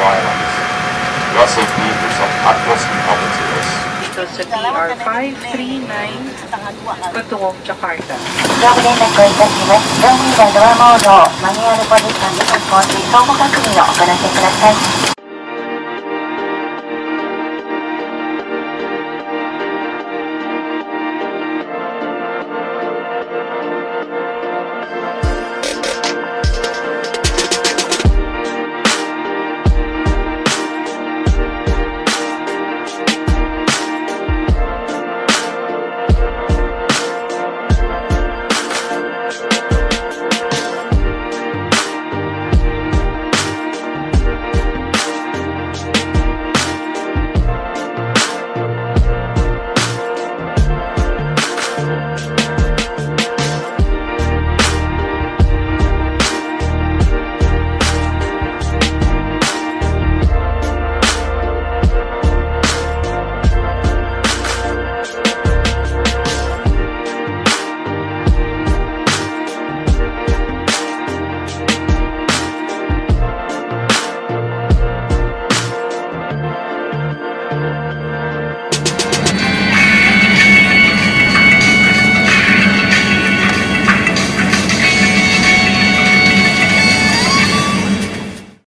We also need some utmost competence. Dito sa PR 539 patungong Jakarta. Gaudi 連絡をいたします。乗務員はドアモード、マニュアルポジションで運行し、相互確認を行ってください。